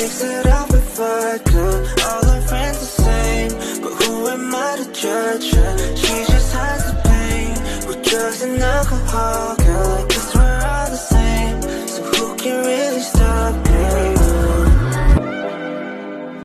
mix it up with vodka. All her friends the same, but who am I to judge her? She just hides the pain with drugs and alcohol.